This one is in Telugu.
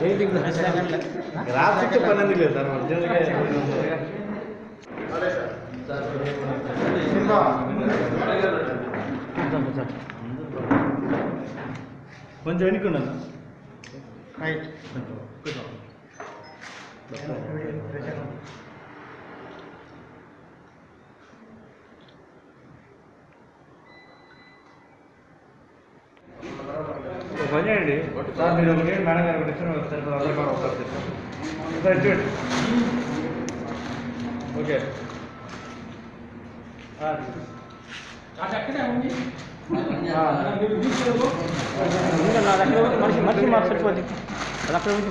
గ్రాఫిక్ పని ఎందుకు లేదు సార్ కొంచెం ఎన్నుకున్నాను రైట్ పని చేయండి సార్ మీరు ఒకటి మేడం గారు ఒకటి ఇచ్చిన ఒకసారి చూడండి ఓకే మనిషి మార్చకపోతే అక్కడ